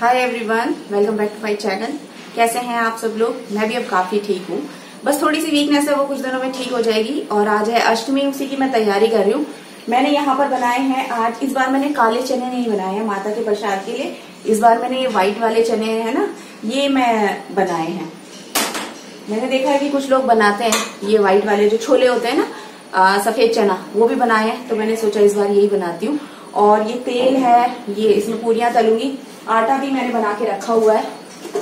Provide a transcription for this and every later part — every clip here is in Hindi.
Hi everyone, welcome back to my channel. कैसे हैं आप सब लोग? मैं भी अब काफी ठीक हूँ। बस थोड़ी सी वीकनेस है, वो कुछ दिनों में ठीक हो जाएगी। और आज है अष्टमी, उसी की मैं तैयारी कर रही हूँ। मैंने यहाँ पर बनाए हैं आज, इस बार मैंने काले चने नहीं बनाए हैं माता के प्रसाद के लिए। इस बार मैंने ये व्हाइट वाले चने हैं ना, ये मैं बनाए हैं। मैंने देखा है कि कुछ लोग बनाते हैं ये व्हाइट वाले जो छोले होते हैं ना, सफेद चना, वो भी बनाए हैं। तो मैंने सोचा इस बार यही बनाती हूँ। और ये तेल है, ये इसमें पूरियां तलूंगी। आटा भी मैंने बना के रखा हुआ है।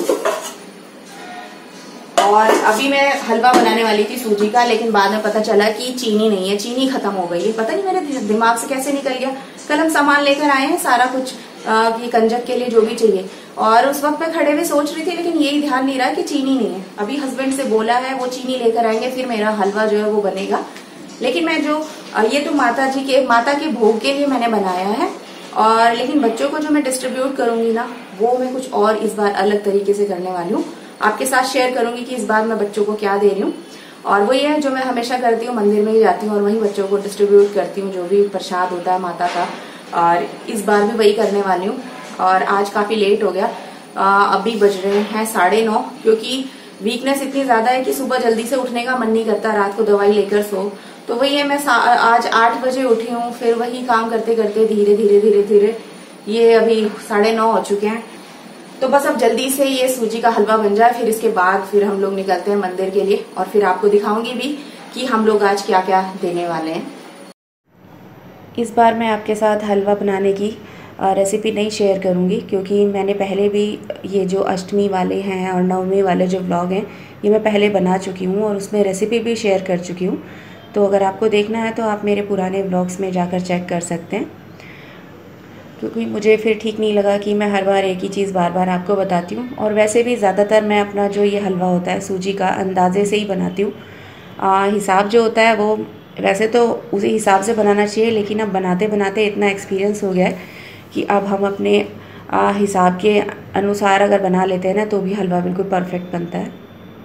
और अभी मैं हलवा बनाने वाली थी सूजी का, लेकिन बाद में पता चला कि चीनी नहीं है, चीनी खत्म हो गई है। पता नहीं मेरे दिमाग से कैसे निकल गया। कल हम सामान लेकर आए हैं सारा कुछ, कि कंजक के लिए जो भी चाहिए। और उस वक्त मैं खड़े हुए सोच रही थी, लेकिन यही ध्यान नहीं रहा कि चीनी नहीं है। अभी हस्बैंड से बोला है, वो चीनी लेकर आएंगे, फिर मेरा हलवा जो है वो बनेगा। लेकिन मैं जो ये तो माता के भोग के लिए मैंने बनाया है। और लेकिन बच्चों को जो मैं डिस्ट्रीब्यूट करूंगी ना, वो मैं कुछ और इस बार अलग तरीके से करने वाली हूँ। आपके साथ शेयर करूंगी कि इस बार मैं बच्चों को क्या दे रही हूँ। और वो ये है जो मैं हमेशा करती हूँ, मंदिर में ही जाती हूँ और वहीं बच्चों को डिस्ट्रीब्यूट करती हूँ, जो भी प्रसाद होता है माता का। और इस बार भी वही करने वाली हूँ। और आज काफी लेट हो गया, अभी बज रहे हैं 9:30, क्योंकि वीकनेस इतनी ज्यादा है कि सुबह जल्दी से उठने का मन नहीं करता, रात को दवाई लेकर सो। तो वही है, मैं आज 8 बजे उठी हूँ। फिर वही काम करते करते धीरे धीरे ये अभी 9:30 हो चुके हैं। तो बस अब जल्दी से ये सूजी का हलवा बन जाए, फिर इसके बाद फिर हम लोग निकलते हैं मंदिर के लिए। और फिर आपको दिखाऊंगी भी कि हम लोग आज क्या क्या देने वाले हैं। इस बार मैं आपके साथ हलवा बनाने की रेसिपी नहीं शेयर करूंगी, क्योंकि मैंने पहले भी ये जो अष्टमी वाले हैं और नवमी वाले जो व्लॉग हैं, ये मैं पहले बना चुकी हूँ और उसमें रेसिपी भी शेयर कर चुकी हूँ। तो अगर आपको देखना है तो आप मेरे पुराने व्लॉग्स में जाकर चेक कर सकते हैं, क्योंकि मुझे फिर ठीक नहीं लगा कि मैं हर बार एक ही चीज़ बार बार आपको बताती हूँ। और वैसे भी ज़्यादातर मैं अपना जो ये हलवा होता है सूजी का, अंदाजे से ही बनाती हूँ। हिसाब जो होता है वो वैसे तो उसी हिसाब से बनाना चाहिए, लेकिन अब बनाते बनाते इतना एक्सपीरियंस हो गया है कि अब हम अपने हिसाब के अनुसार अगर बना लेते हैं ना, तो भी हलवा बिल्कुल परफेक्ट बनता है।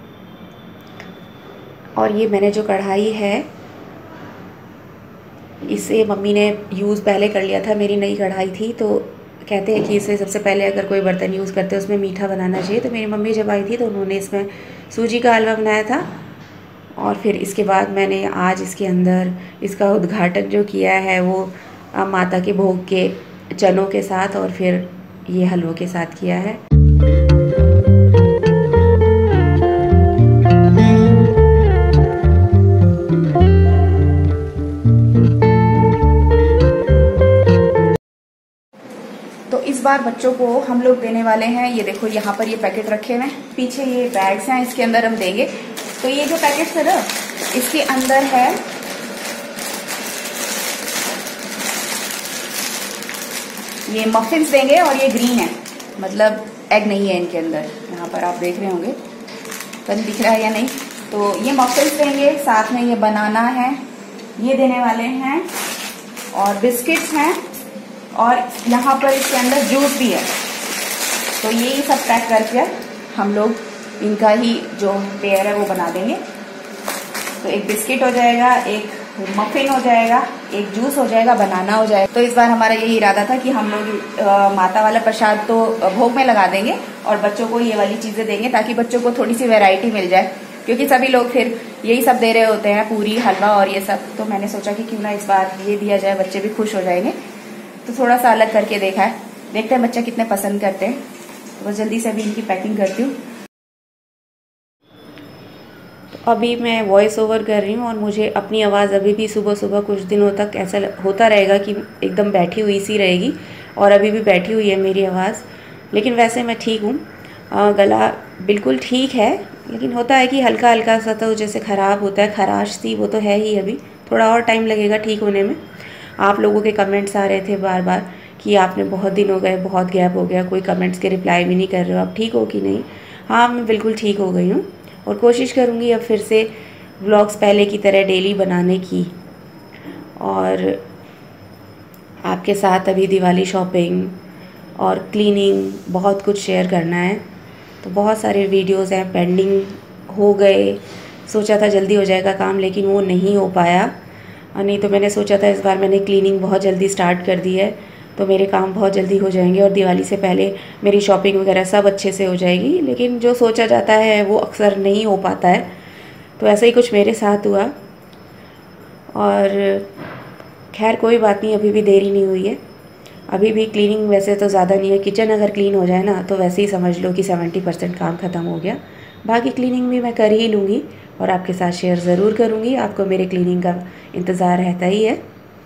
और ये मैंने जो कढ़ाई है, इसे मम्मी ने यूज़ पहले कर लिया था, मेरी नई कढ़ाई थी। तो कहते हैं कि इसे सबसे पहले अगर कोई बर्तन यूज़ करते हैं उसमें मीठा बनाना चाहिए। तो मेरी मम्मी जब आई थी तो उन्होंने इसमें सूजी का हलवा बनाया था। और फिर इसके बाद मैंने आज इसके अंदर इसका उद्घाटन जो किया है वो माता के भोग के चनों के साथ और फिर ये हलवों के साथ किया है। तो इस बार बच्चों को हम लोग देने वाले हैं, ये देखो यहाँ पर ये पैकेट रखे हुए हैं, पीछे ये बैग्स हैं, इसके अंदर हम देंगे। तो ये जो पैकेट है ना, इसके अंदर है ये मफिन्स देंगे। और ये ग्रीन है, मतलब एग नहीं है इनके अंदर। यहाँ पर आप देख रहे होंगे, पता नहीं दिख रहा है या नहीं। तो ये मफिन्स देंगे, साथ में ये बनाना है, ये देने वाले हैं। और बिस्किट्स हैं, और यहाँ पर इसके अंदर जूस भी है। तो यही सब पैक करके हम लोग इनका ही जो पेयर है वो बना देंगे। तो एक बिस्किट हो जाएगा, एक मफिन हो जाएगा, एक जूस हो जाएगा, बनाना हो जाएगा। तो इस बार हमारा यही इरादा था कि हम लोग माता वाला प्रसाद तो भोग में लगा देंगे और बच्चों को ये वाली चीजें देंगे, ताकि बच्चों को थोड़ी सी वैरायटी मिल जाए। क्योंकि सभी लोग फिर यही सब दे रहे होते हैं, पूरी हलवा और ये सब। तो मैंने सोचा कि क्यों ना इस बार ये दिया जाए, बच्चे भी खुश हो जाएंगे। तो थोड़ा सा अलग करके देखा है, देखते हैं बच्चे कितने पसंद करते हैं। तो बस जल्दी से अभी इनकी पैकिंग करती हूँ। तो अभी मैं वॉइस ओवर कर रही हूँ और मुझे अपनी आवाज़ अभी भी सुबह सुबह कुछ दिनों तक ऐसा होता रहेगा कि एकदम बैठी हुई सी रहेगी। और अभी भी बैठी हुई है मेरी आवाज़, लेकिन वैसे मैं ठीक हूँ। गला बिल्कुल ठीक है, लेकिन होता है कि हल्का हल्का सा तो जैसे ख़राब होता है, खराश सी, वो तो है ही। अभी थोड़ा और टाइम लगेगा ठीक होने में। आप लोगों के कमेंट्स आ रहे थे बार बार कि आपने बहुत दिन हो गए, बहुत गैप हो गया, कोई कमेंट्स के रिप्लाई भी नहीं कर रहे हो, आप ठीक हो कि नहीं। हाँ, मैं बिल्कुल ठीक हो गई हूँ और कोशिश करूँगी अब फिर से व्लॉग्स पहले की तरह डेली बनाने की। और आपके साथ अभी दिवाली शॉपिंग और क्लीनिंग बहुत कुछ शेयर करना है। तो बहुत सारे वीडियोज़ हैं पेंडिंग हो गए, सोचा था जल्दी हो जाएगा काम, लेकिन वो नहीं हो पाया। नहीं तो मैंने सोचा था इस बार मैंने क्लीनिंग बहुत जल्दी स्टार्ट कर दी है, तो मेरे काम बहुत जल्दी हो जाएंगे और दिवाली से पहले मेरी शॉपिंग वगैरह सब अच्छे से हो जाएगी। लेकिन जो सोचा जाता है वो अक्सर नहीं हो पाता है, तो ऐसा ही कुछ मेरे साथ हुआ। और खैर कोई बात नहीं, अभी भी देरी नहीं हुई है, अभी भी क्लीनिंग वैसे तो ज़्यादा नहीं है। किचन अगर क्लीन हो जाए ना तो वैसे ही समझ लो कि 70% काम ख़त्म हो गया। बाकी क्लीनिंग भी मैं कर ही लूँगी और आपके साथ शेयर ज़रूर करूँगी। आपको मेरे क्लीनिंग का इंतज़ार रहता ही है।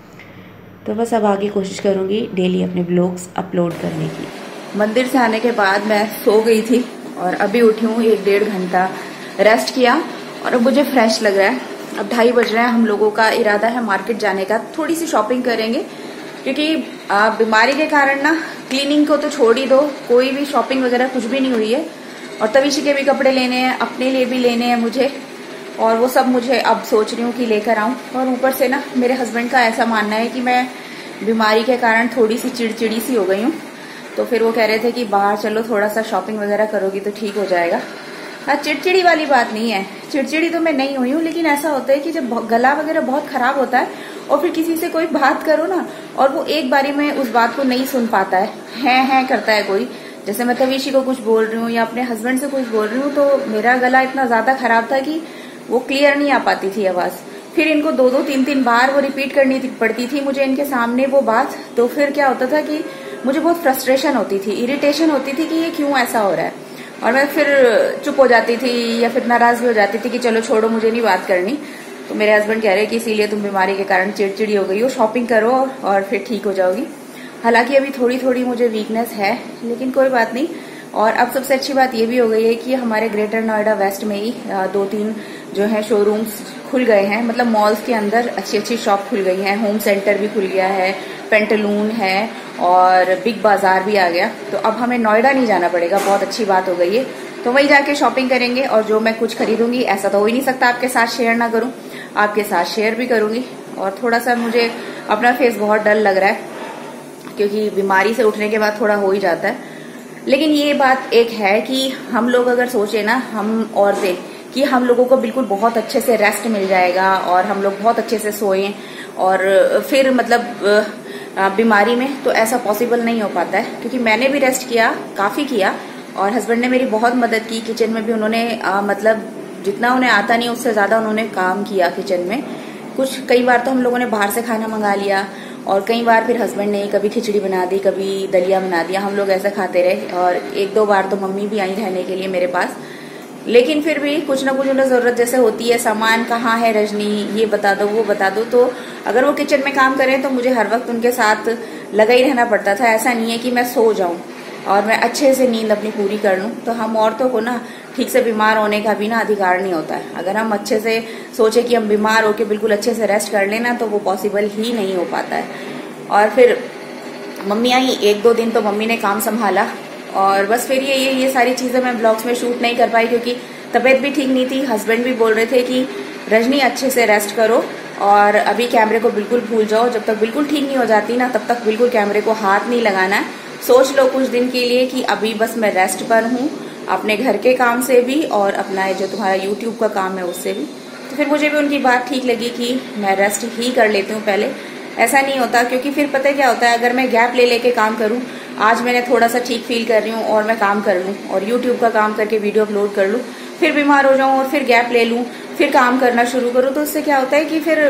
तो बस अब आगे कोशिश करूँगी डेली अपने ब्लॉग्स अपलोड करने की। मंदिर से आने के बाद मैं सो गई थी और अभी उठी हूँ, 1-1.5 घंटा रेस्ट किया और अब मुझे फ्रेश लग रहा है। अब 2:30 बज रहे हैं। हम लोगों का इरादा है मार्केट जाने का, थोड़ी सी शॉपिंग करेंगे क्योंकि बीमारी के कारण ना क्लीनिंग को तो छोड़ ही दो, कोई भी शॉपिंग वगैरह कुछ भी नहीं हुई है। और तविशी के भी कपड़े लेने हैं, अपने लिए भी लेने हैं मुझे, और वो सब मुझे अब सोच रही हूँ कि लेकर आऊं। और ऊपर से ना मेरे हस्बैंड का ऐसा मानना है कि मैं बीमारी के कारण थोड़ी सी चिड़चिड़ी सी हो गई हूँ, तो फिर वो कह रहे थे कि बाहर चलो, थोड़ा सा शॉपिंग वगैरह करोगी तो ठीक हो जाएगा। हाँ, चिड़चिड़ी वाली बात नहीं है, चिड़चिड़ी तो मैं नहीं हुई हूँ, लेकिन ऐसा होता है कि जब गला वगैरह बहुत खराब होता है और फिर किसी से कोई बात करो ना और वो एक बारी में उस बात को नहीं सुन पाता है करता है कोई। जैसे मैं तविशी को कुछ बोल रही हूँ या अपने हस्बैंड से कुछ बोल रही हूँ, तो मेरा गला इतना ज्यादा खराब था कि वो क्लियर नहीं आ पाती थी आवाज। फिर इनको 2-2, 3-3 बार वो रिपीट करनी पड़ती थी मुझे इनके सामने वो बात। तो फिर क्या होता था कि मुझे बहुत फ्रस्ट्रेशन होती थी, इरिटेशन होती थी कि ये क्यों ऐसा हो रहा है, और मैं फिर चुप हो जाती थी या फिर नाराज भी हो जाती थी कि चलो छोड़ो, मुझे नहीं बात करनी। तो मेरे हस्बैंड कह रहे हैं कि इसीलिए तुम बीमारी के कारण चिड़चिड़ी हो गई हो, शॉपिंग करो और फिर ठीक हो जाओगी। हालांकि अभी थोड़ी थोड़ी मुझे वीकनेस है, लेकिन कोई बात नहीं। और अब सबसे अच्छी बात ये भी हो गई है कि हमारे ग्रेटर नोएडा वेस्ट में ही 2-3 जो है शोरूम्स खुल गए हैं, मतलब मॉल्स के अंदर अच्छी अच्छी शॉप खुल गई हैं। होम सेंटर भी खुल गया है, पेंटलून है और बिग बाजार भी आ गया। तो अब हमें नोएडा नहीं जाना पड़ेगा, बहुत अच्छी बात हो गई है। तो वहीं जाके शॉपिंग करेंगे और जो मैं कुछ खरीदूंगी, ऐसा तो हो ही नहीं सकता आपके साथ शेयर ना करूं, आपके साथ शेयर भी करूंगी। और थोड़ा सा मुझे अपना फेस बहुत डल लग रहा है क्योंकि बीमारी से उठने के बाद थोड़ा हो ही जाता है। लेकिन ये बात एक है कि हम लोग अगर सोचे ना, हम औरतें, कि हम लोगों को बिल्कुल बहुत अच्छे से रेस्ट मिल जाएगा और हम लोग बहुत अच्छे से सोएं और फिर मतलब बीमारी में, तो ऐसा पॉसिबल नहीं हो पाता है। क्योंकि मैंने भी रेस्ट किया, काफी किया, और हस्बैंड ने मेरी बहुत मदद की। किचन में भी उन्होंने मतलब जितना उन्हें आता नहीं उससे ज्यादा उन्होंने काम किया किचन में। कई बार तो हम लोगों ने बाहर से खाना मंगा लिया और कई बार फिर हस्बैंड ने कभी खिचड़ी बना दी, कभी दलिया बना दिया, हम लोग ऐसा खाते रहे। और 1-2 बार तो मम्मी भी आई रहने के लिए मेरे पास। लेकिन फिर भी कुछ ना कुछ उन्हें जरूरत जैसे होती है, सामान कहाँ है रजनी, ये बता दो, वो बता दो। तो अगर वो किचन में काम करें तो मुझे हर वक्त उनके साथ लगा ही रहना पड़ता था। ऐसा नहीं है कि मैं सो जाऊं और मैं अच्छे से नींद अपनी पूरी कर लूं। तो हम औरतों को ना ठीक से बीमार होने का भी ना अधिकार नहीं होता है। अगर हम अच्छे से सोचे कि हम बीमार होके बिल्कुल अच्छे से रेस्ट कर लेना, तो वो पॉसिबल ही नहीं हो पाता है। और फिर मम्मी आई, 1-2 दिन तो मम्मी ने काम संभाला और बस फिर ये सारी चीजें मैं ब्लॉग्स में शूट नहीं कर पाई क्योंकि तबीयत भी ठीक नहीं थी। हस्बैंड भी बोल रहे थे कि रजनी अच्छे से रेस्ट करो और अभी कैमरे को बिल्कुल भूल जाओ, जब तक बिल्कुल ठीक नहीं हो जाती ना तब तक बिल्कुल कैमरे को हाथ नहीं लगाना है। सोच लो कुछ दिन के लिए कि अभी बस मैं रेस्ट पर हूँ, अपने घर के काम से भी और अपना जो तुम्हारा यूट्यूब का काम है उससे भी। तो फिर मुझे भी उनकी बात ठीक लगी कि मैं रेस्ट ही कर लेती हूँ पहले। ऐसा नहीं होता, क्योंकि फिर पता है क्या होता है, अगर मैं गैप ले लेके काम करूं, आज मैंने थोड़ा सा ठीक फील कर रही हूँ और मैं काम कर लूं और यूट्यूब का काम करके वीडियो अपलोड कर लूं, फिर बीमार हो जाऊं और फिर गैप ले लूं, फिर काम करना शुरू करूं, तो उससे क्या होता है कि फिर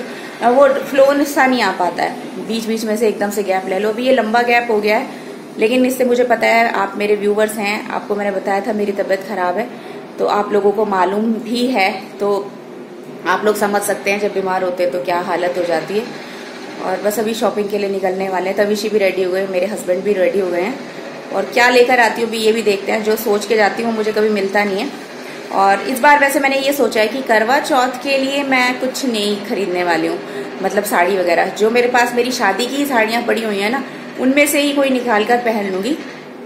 वो फ्लो सा नहीं आ पाता है। बीच बीच में से एकदम से गैप ले लो। अभी ये लंबा गैप हो गया है, लेकिन इससे मुझे पता है, आप मेरे व्यूवर्स हैं, आपको मैंने बताया था मेरी तबीयत खराब है, तो आप लोगों को मालूम भी है, तो आप लोग समझ सकते हैं जब बीमार होते हैं तो क्या हालत हो जाती है। और बस अभी शॉपिंग के लिए निकलने वाले हैं। तविशी भी रेडी हो गए, मेरे हस्बैंड भी रेडी हो गए हैं, और क्या लेकर आती हूँ भी ये भी देखते हैं। जो सोच के जाती हूँ मुझे कभी मिलता नहीं है। और इस बार वैसे मैंने ये सोचा है कि करवा चौथ के लिए मैं कुछ नहीं खरीदने वाली हूँ, मतलब साड़ी वगैरह। जो मेरे पास मेरी शादी की साड़ियाँ पड़ी हुई है ना, उनमें से ही कोई निकाल कर पहन लूंगी।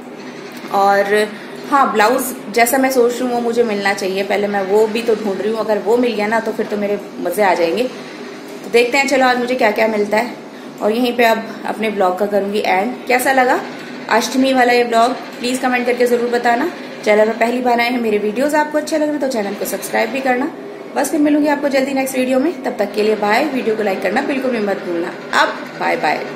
और हाँ, ब्लाउज जैसा मैं सोच रही हूँ वो मुझे मिलना चाहिए, पहले मैं वो भी तो ढूंढ रही हूँ। अगर वो मिल गया ना तो फिर तो मेरे मजे आ जाएंगे। तो देखते हैं चलो आज मुझे क्या क्या मिलता है। और यहीं पे अब अपने ब्लॉग का करूंगी एंड। कैसा लगा अष्टमी वाला ये ब्लॉग, प्लीज कमेंट करके जरूर बताना। चैनल पर पहली बार आए हैं, मेरे वीडियोस आपको अच्छे लग रहे तो चैनल को सब्सक्राइब भी करना। बस फिर मिलूंगी आपको जल्दी नेक्स्ट वीडियो में, तब तक के लिए बाय। वीडियो को लाइक करना बिल्कुल भी मत भूलना। अब बाय बाय।